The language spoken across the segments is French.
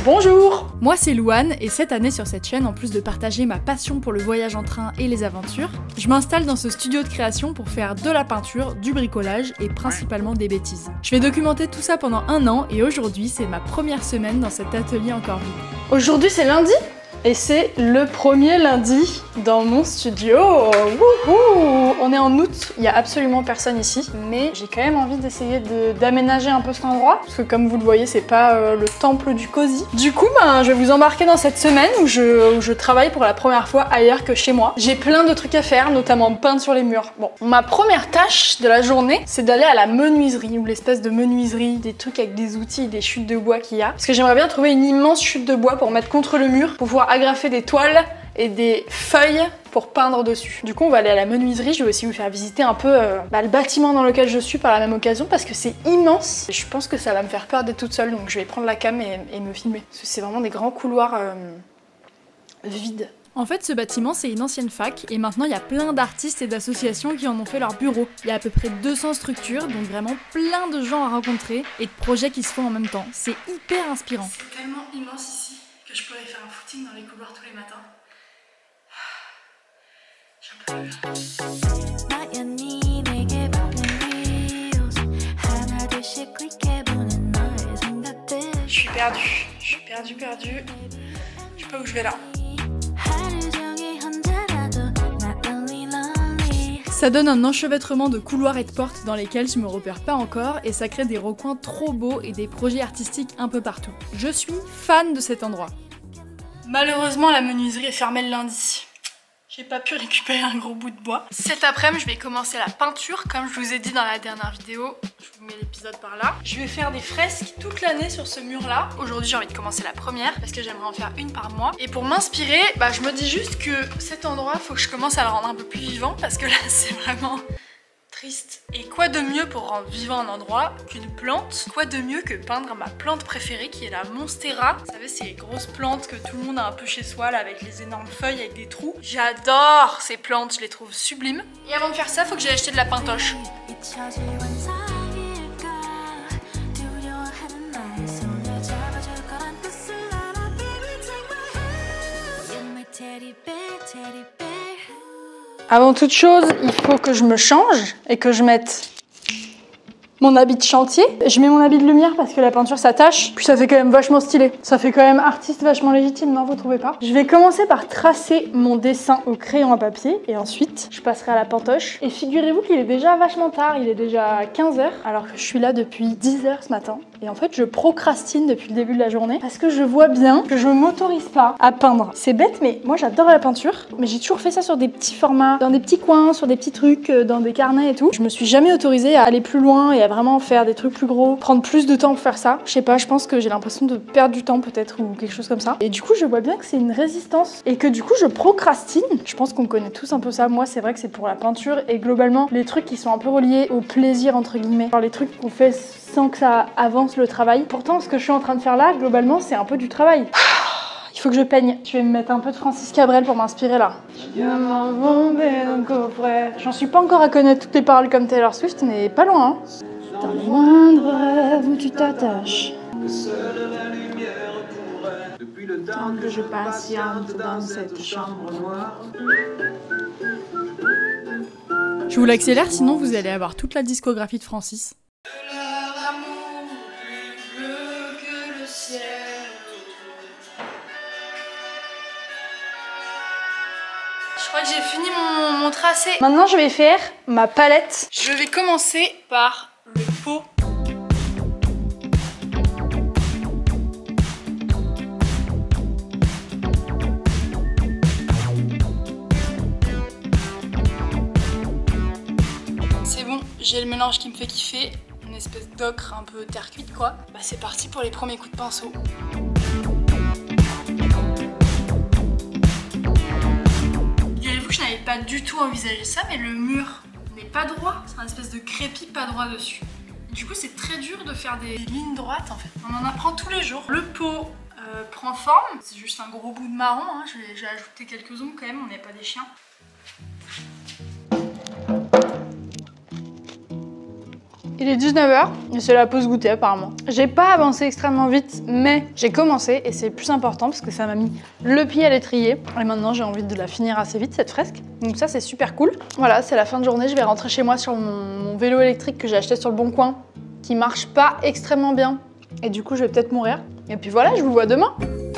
Bonjour! Moi c'est Louane et cette année sur cette chaîne, en plus de partager ma passion pour le voyage en train et les aventures, je m'installe dans ce studio de création pour faire de la peinture, du bricolage et principalement des bêtises. Je vais documenter tout ça pendant 1 an et aujourd'hui c'est ma première semaine dans cet atelier encore vide. Aujourd'hui c'est lundi et c'est le premier lundi dans mon studio. Wouhou! On est en août, il n'y a absolument personne ici, mais j'ai quand même envie d'essayer d'aménager un peu cet endroit, parce que comme vous le voyez, c'est pas le temple du cosy. Du coup, je vais vous embarquer dans cette semaine où je travaille pour la première fois ailleurs que chez moi. J'ai plein de trucs à faire, notamment peindre sur les murs. Bon, ma première tâche de la journée, c'est d'aller à la menuiserie, ou l'espèce de menuiserie, des trucs avec des outils, des chutes de bois qu'il y a. Parce que j'aimerais bien trouver une immense chute de bois pour mettre contre le mur, pour pouvoir agrafer des toiles et des feuilles pour peindre dessus. Du coup, on va aller à la menuiserie. Je vais aussi vous faire visiter un peu le bâtiment dans lequel je suis par la même occasion parce que c'est immense. Et je pense que ça va me faire peur d'être toute seule, donc je vais prendre la cam et me filmer. Parce que c'est vraiment des grands couloirs vides. En fait, ce bâtiment, c'est une ancienne fac, et maintenant il y a plein d'artistes et d'associations qui en ont fait leur bureau. Il y a à peu près 200 structures, donc vraiment plein de gens à rencontrer, et de projets qui se font en même temps. C'est hyper inspirant. C'est tellement immense ici que je pourrais faire un footing dans les couloirs tous les matins. J'ai un peu peur. Je suis perdue. Je sais pas où je vais là. Ça donne un enchevêtrement de couloirs et de portes dans lesquels je me repère pas encore et ça crée des recoins trop beaux et des projets artistiques un peu partout. Je suis fan de cet endroit. Malheureusement, la menuiserie est fermée le lundi. J'ai pas pu récupérer un gros bout de bois. Cet après-midi, je vais commencer la peinture, comme je vous ai dit dans la dernière vidéo. Je vous mets l'épisode par là. Je vais faire des fresques toute l'année sur ce mur-là. Aujourd'hui, j'ai envie de commencer la première, parce que j'aimerais en faire une par mois. Et pour m'inspirer, je me dis juste que cet endroit, faut que je commence à le rendre un peu plus vivant, parce que là, c'est vraiment triste. Et quoi de mieux pour rendre vivant un endroit qu'une plante? Quoi de mieux que peindre ma plante préférée qui est la Monstera. Vous savez, ces grosses plantes que tout le monde a un peu chez soi là, avec les énormes feuilles avec des trous. J'adore ces plantes, je les trouve sublimes. Et avant de faire ça, faut que j'aille acheter de la pintoche. Avant toute chose, il faut que je me change et que je mette mon habit de chantier. Je mets mon habit de lumière parce que la peinture s'attache, puis ça fait quand même vachement stylé. Ça fait quand même artiste vachement légitime, non, vous trouvez pas? Je vais commencer par tracer mon dessin au crayon à papier et ensuite je passerai à la pantoche. Et figurez-vous qu'il est déjà vachement tard, il est déjà 15h alors que je suis là depuis 10h ce matin. Et en fait, je procrastine depuis le début de la journée parce que je vois bien que je m'autorise pas à peindre. C'est bête, mais moi j'adore la peinture, mais j'ai toujours fait ça sur des petits formats, dans des petits coins, sur des petits trucs, dans des carnets et tout. Je me suis jamais autorisée à aller plus loin et à vraiment faire des trucs plus gros, prendre plus de temps pour faire ça. Je sais pas, je pense que j'ai l'impression de perdre du temps peut-être ou quelque chose comme ça. Et du coup, je vois bien que c'est une résistance et que du coup, je procrastine. Je pense qu'on connaît tous un peu ça. Moi, c'est vrai que c'est pour la peinture et globalement, les trucs qui sont un peu reliés au plaisir entre guillemets. Genre les trucs qu'on fait sans que ça avance le travail. Pourtant, ce que je suis en train de faire là, globalement, c'est un peu du travail. Il faut que je peigne. Je vais me mettre un peu de Francis Cabrel pour m'inspirer là. J'en suis pas encore à connaître toutes les paroles comme Taylor Swift, mais pas loin. Hein. Dans les moindres rêves où tu t'attaches. Tant que je patiente dans cette chambre noire. Je vous l'accélère, sinon vous allez avoir toute la discographie de Francis. Je crois que j'ai fini mon tracé. Maintenant, je vais faire ma palette. Je vais commencer par le pot. C'est bon, j'ai le mélange qui me fait kiffer. Une espèce d'ocre un peu terre cuite quoi. C'est parti pour les premiers coups de pinceau. Je n'avais pas du tout envisagé ça, mais le mur n'est pas droit, c'est un espèce de crépi pas droit dessus. Du coup, c'est très dur de faire des lignes droites en fait. On en apprend tous les jours. Le pot prend forme, c'est juste un gros bout de marron, hein. J'ai ajouté quelques ombres quand même, on n'est pas des chiens. Il est 19h et c'est la pause goûter apparemment. J'ai pas avancé extrêmement vite, mais j'ai commencé et c'est le plus important parce que ça m'a mis le pied à l'étrier. Et maintenant j'ai envie de la finir assez vite cette fresque. Donc ça c'est super cool. Voilà, c'est la fin de journée, je vais rentrer chez moi sur mon vélo électrique que j'ai acheté sur le Bon Coin, qui marche pas extrêmement bien. Et du coup je vais peut-être mourir. Et puis voilà, je vous vois demain.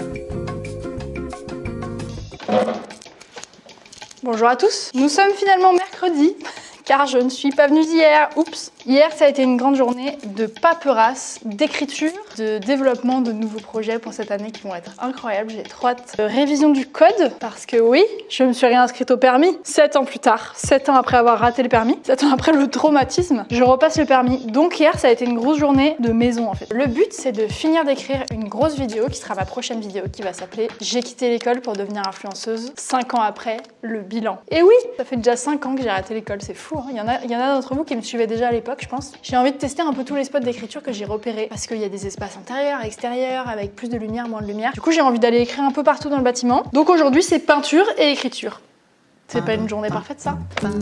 Bonjour à tous, nous sommes finalement mercredi, car je ne suis pas venue hier, oups. Hier, ça a été une grande journée de paperasse, d'écriture, de développement de nouveaux projets pour cette année qui vont être incroyables. J'ai trop hâte. Révision du code, parce que oui, je me suis réinscrite au permis 7 ans plus tard, 7 ans après avoir raté le permis, 7 ans après le traumatisme, je repasse le permis. Donc hier, ça a été une grosse journée de maison en fait. Le but, c'est de finir d'écrire une grosse vidéo qui sera ma prochaine vidéo, qui va s'appeler « J'ai quitté l'école pour devenir influenceuse 5 ans après le bilan ». Et oui, ça fait déjà 5 ans que j'ai raté l'école, c'est fou. Il y en a d'entre vous qui me suivaient déjà à l'époque, je pense. J'ai envie de tester un peu tous les spots d'écriture que j'ai repérés parce qu'il y a des espaces intérieurs, extérieurs, avec plus de lumière, moins de lumière. Du coup, j'ai envie d'aller écrire un peu partout dans le bâtiment. Donc aujourd'hui, c'est peinture et écriture. C'est pas une journée parfaite, ça?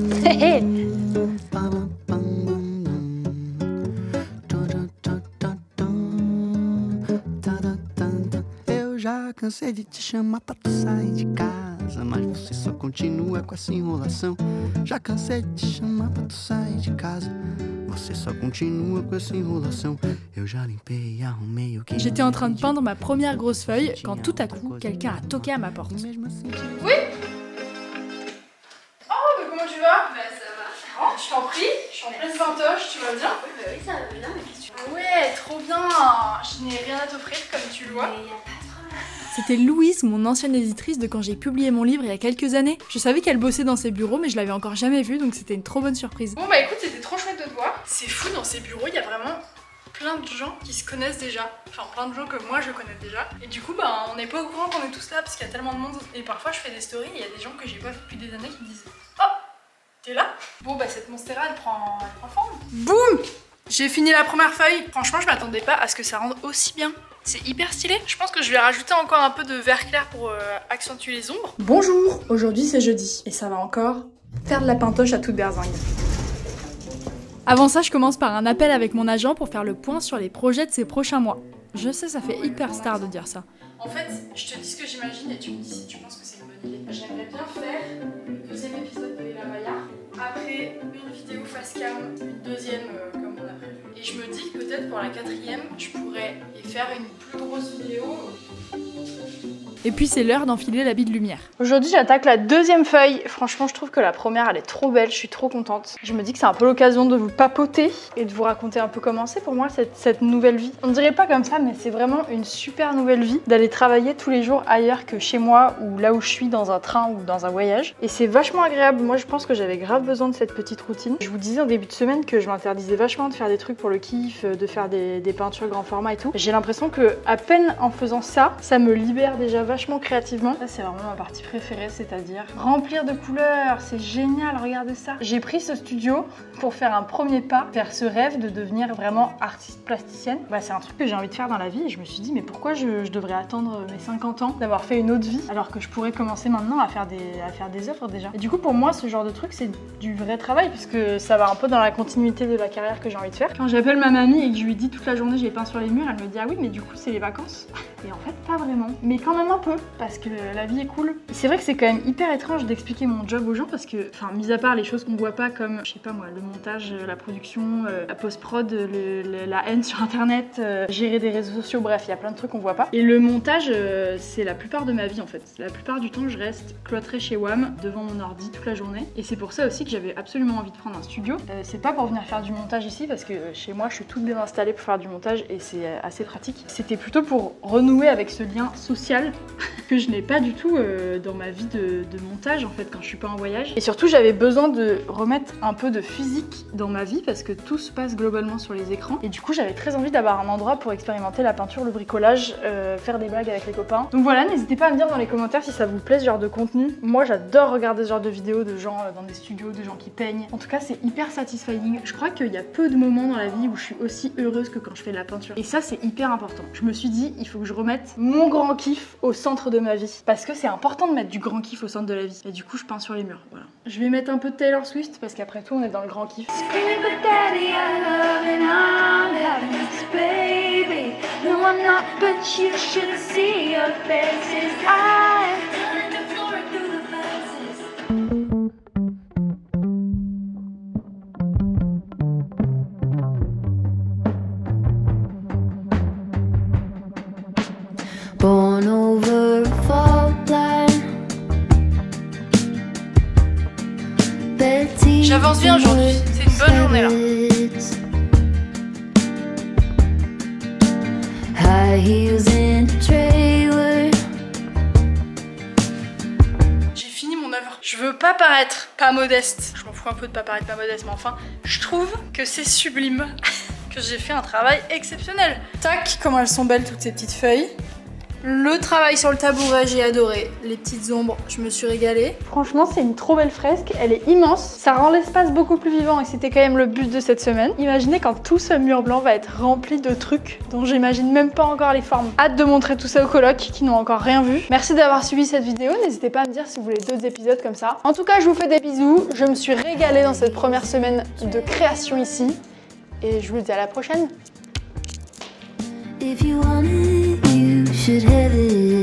Eu já cansei de te chamar pra tu sair de casa, mas você só continua com essa enrolação. Já cansei de te chamar pra tu sair de casa, você só continua com essa enrolação. Eu já limpei e arrumei o que. J'étais en train de peindre ma première grosse feuille quand tout à coup, quelqu'un a toqué à ma porte. Oui? Oh, mais comment tu vas? Bah ça va. Oh, je t'en prie, je suis en pleine fantoche, tu vas bien? Oui, bah oui, ça va bien, mais qu'est-ce que tu veux? Ah ouais, trop bien. Je n'ai rien à t'offrir comme tu le vois. Mais y a pas de problème. C'était Louise, mon ancienne éditrice de quand j'ai publié mon livre il y a quelques années. Je savais qu'elle bossait dans ses bureaux, mais je l'avais encore jamais vue, donc c'était une trop bonne surprise. Bon bah écoute, c'était trop chouette de te voir. C'est fou, dans ces bureaux, il y a vraiment plein de gens qui se connaissent déjà. Enfin, plein de gens que moi je connais déjà. Et du coup, bah on n'est pas au courant qu'on est tous là parce qu'il y a tellement de monde. Et parfois, je fais des stories et il y a des gens que j'ai pas vu depuis des années qui me disent « Oh, t'es là ?» Bon bah cette Monstera, elle prend forme. Boum! J'ai fini la première feuille. Franchement, je m'attendais pas à ce que ça rende aussi bien. C'est hyper stylé. Je pense que je vais rajouter encore un peu de vert clair pour accentuer les ombres. Bonjour, aujourd'hui c'est jeudi et ça va encore faire de la pintoche à toute berzingue. Avant ça, je commence par un appel avec mon agent pour faire le point sur les projets de ces prochains mois. Je sais, ça fait hyper star de dire ça. En fait, je te dis ce que j'imagine et tu me dis si tu penses que c'est une bonne idée. J'aimerais bien faire le deuxième épisode de Ella Maillard. Après, une vidéo face cam, une deuxième comme on a prévu. Et je me dis que peut-être pour la quatrième, je pourrais y faire une plus grosse vidéo. Et puis c'est l'heure d'enfiler l'habit de lumière. Aujourd'hui j'attaque la deuxième feuille. Franchement je trouve que la première elle est trop belle, je suis trop contente. Je me dis que c'est un peu l'occasion de vous papoter et de vous raconter un peu comment c'est pour moi cette nouvelle vie. On ne dirait pas comme ça mais c'est vraiment une super nouvelle vie d'aller travailler tous les jours ailleurs que chez moi ou là où je suis dans un train ou dans un voyage. Et c'est vachement agréable, moi je pense que j'avais grave besoin de cette petite routine. Je vous disais en début de semaine que je m'interdisais vachement de faire des trucs pour le kiff, de faire des peintures grand format et tout. J'ai l'impression que à peine en faisant ça, ça me libère déjà vachement créativement. Ça c'est vraiment ma partie préférée, c'est-à-dire remplir de couleurs, c'est génial, regardez ça. J'ai pris ce studio pour faire un premier pas vers ce rêve de devenir vraiment artiste plasticienne. Bah, c'est un truc que j'ai envie de faire dans la vie et je me suis dit mais pourquoi je devrais attendre mes 50 ans d'avoir fait une autre vie alors que je pourrais commencer maintenant à faire des œuvres déjà. Et du coup pour moi ce genre de truc c'est du vrai travail parce que ça va un peu dans la continuité de la carrière que j'ai envie de faire. Quand j'appelle ma mamie et que je lui dis toute la journée j'ai peint sur les murs, elle me dit ah oui mais du coup c'est les vacances. Et en fait pas vraiment, mais quand même un peu parce que la vie est cool. C'est vrai que c'est quand même hyper étrange d'expliquer mon job aux gens parce que, enfin, mis à part les choses qu'on voit pas comme, je sais pas moi, le montage, la production, la post-prod, la haine sur internet, gérer des réseaux sociaux, bref, il y a plein de trucs qu'on voit pas. Et le montage, c'est la plupart de ma vie en fait. La plupart du temps, je reste cloîtrée chez WAM devant mon ordi toute la journée. Et c'est pour ça aussi que j'avais absolument envie de prendre un studio. C'est pas pour venir faire du montage ici parce que chez moi, je suis toute bien installée pour faire du montage et c'est assez pratique. C'était plutôt pour renouer avec ce lien social que je n'ai pas du tout dans ma vie de montage en fait quand je suis pas en voyage. Et surtout j'avais besoin de remettre un peu de physique dans ma vie parce que tout se passe globalement sur les écrans. Et du coup j'avais très envie d'avoir un endroit pour expérimenter la peinture, le bricolage, faire des blagues avec les copains. Donc voilà, n'hésitez pas à me dire dans les commentaires si ça vous plaît ce genre de contenu. Moi j'adore regarder ce genre de vidéos de gens dans des studios, de gens qui peignent. En tout cas c'est hyper satisfying. Je crois qu'il y a peu de moments dans la vie vie où je suis aussi heureuse que quand je fais de la peinture. Et ça, c'est hyper important. Je me suis dit, il faut que je remette mon grand kiff au centre de ma vie. Parce que c'est important de mettre du grand kiff au centre de la vie. Et du coup, je peins sur les murs. Voilà. Je vais mettre un peu de Taylor Swift parce qu'après tout, on est dans le grand kiff. Born over a fault line. J'avance bien aujourd'hui, c'est une bonne journée là. High heels in a trailer. J'ai fini mon œuvre. Je veux pas paraître pas modeste. Je m'en fous un peu de pas paraître pas modeste, mais enfin, je trouve que c'est sublime. Que j'ai fait un travail exceptionnel. Tac, comment elles sont belles toutes ces petites feuilles. Le travail sur le tabouret, j'ai adoré. Les petites ombres, je me suis régalée. Franchement, c'est une trop belle fresque, elle est immense. Ça rend l'espace beaucoup plus vivant et c'était quand même le but de cette semaine. Imaginez quand tout ce mur blanc va être rempli de trucs dont j'imagine même pas encore les formes. Hâte de montrer tout ça aux colocs qui n'ont encore rien vu. Merci d'avoir suivi cette vidéo, n'hésitez pas à me dire si vous voulez d'autres épisodes comme ça. En tout cas, je vous fais des bisous. Je me suis régalée dans cette première semaine de création ici. Et je vous dis à la prochaine. If you want it, you should have it.